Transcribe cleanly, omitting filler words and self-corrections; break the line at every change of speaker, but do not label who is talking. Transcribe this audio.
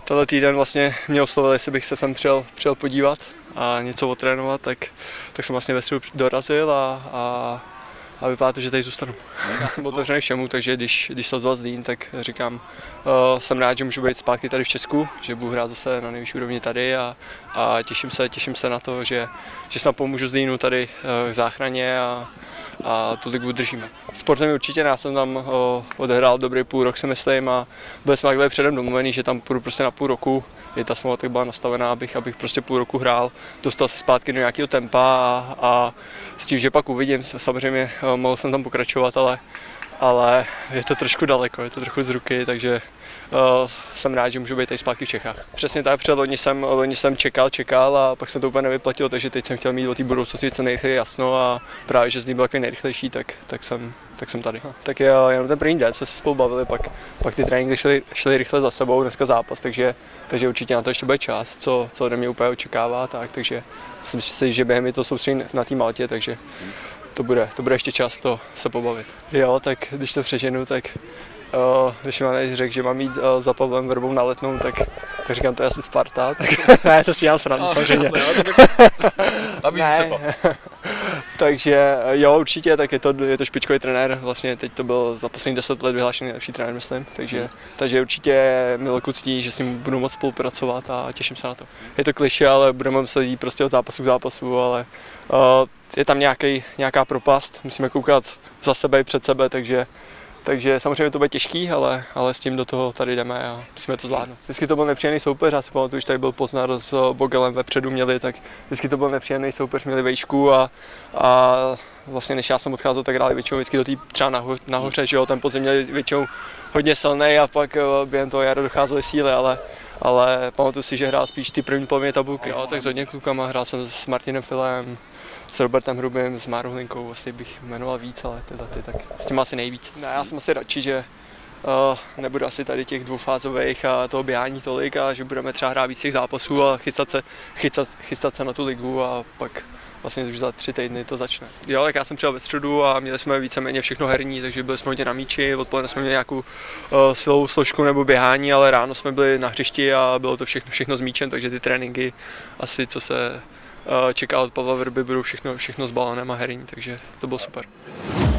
tenhle týden vlastně mě oslovili, jestli bych se sem přijel podívat a něco otrénovat, tak jsem vlastně ve středu dorazil a vypadá to, že tady zůstanu. Já jsem otevřený všemu, takže když se ozval Zlín, tak říkám, jsem rád, že můžu být zpátky tady v Česku, že budu hrát zase na nejvyšší úrovni tady a těším se na to, že snad pomůžu Zlínu tady k záchraně a tu ligu držíme. Sportem určitě, já jsem tam odehrál dobrý půl rok, si myslím, a byli jsme takhle předem domluvený, že tam půjdu prostě na půl roku. I ta smlouva tak byla nastavená, abych prostě půl roku hrál, dostal se zpátky do nějakého tempa a s tím, že pak uvidím, samozřejmě mohl jsem tam pokračovat, ale je to trošku daleko, je to trochu z ruky, takže jsem rád, že můžu být tady zpátky v Čechách. Přesně tak, před loni jsem čekal a pak jsem to úplně nevyplatil, takže teď jsem chtěl mít o té budoucnosti co nejrychleji jasno a právě, že Zlín byl takový nejrychlejší, tak jsem tady. Tak jo, jenom ten první den jsme se spolu bavili, pak ty tréninky šly rychle za sebou, dneska zápas, takže určitě na to ještě bude čas, co ode mě úplně očekává, takže myslím si, že během je to soustředí na té Maltě, takže to bude ještě čas to se pobavit. Jo, tak když to přeženu, tak když mi řekl, že mám jít za Pavlem Vrbou na Letnou, tak říkám, to je asi Sparta, tak ne, to si dělám srandu samozřejmě.
Nabízí se to.
Takže jo, určitě, tak je to špičkový trenér, vlastně teď to byl za poslední 10 let vyhlášený nejlepší trenér, myslím, takže určitě mi velkou ctí, že s ním budu moct spolupracovat a těším se na to. Je to klišé, ale budeme muset jít prostě od zápasu k zápasu, ale je tam nějaká propast, musíme koukat za sebe i před sebe, takže samozřejmě to bude těžký, ale s tím do toho tady jdeme a musíme to zvládnout. Vždycky to byl nepříjemný soupeř, já si pamatuju, když tady byl Poznar s Bogelem vepředu měli, tak vždycky to byl nepříjemný soupeř, měli vejšku a vlastně než já jsem odcházel, tak hráli většinou vždycky do té třeba nahoře, že jo, ten podzim měli většinou hodně silný a pak během toho jara docházely síly, ale pamatuju si, že hrál spíš ty první poloviny tabulky. Jo, tak s hodně klukama, hrál jsem s Martinem Filem, s Robertem Hrubým, s Márou Hlinkou, asi bych jmenoval víc, ale tak s tím asi nejvíc. Ne, já jsem asi radši, že nebudu asi tady těch dvoufázových a toho běhání tolik a že budeme třeba hrát víc těch zápasů a chystat se na tu ligu a pak vlastně už za 3 týdny to začne. Jo, tak já jsem přijel ve středu a měli jsme víceméně všechno herní, takže byli jsme hodně na míči, odpoledne jsme měli nějakou silovou složku nebo běhání, ale ráno jsme byli na hřišti a bylo to všechno s míčem, takže ty tréninky asi, co se čeká od Pavla Vrby, budou všechno s balonem a herní, takže to bylo super.